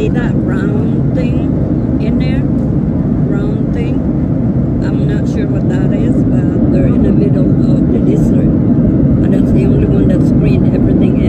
see that round thing in there? Round thing? I'm not sure what that is, but they're in the middle of the desert. And that's the only one that's green. Everything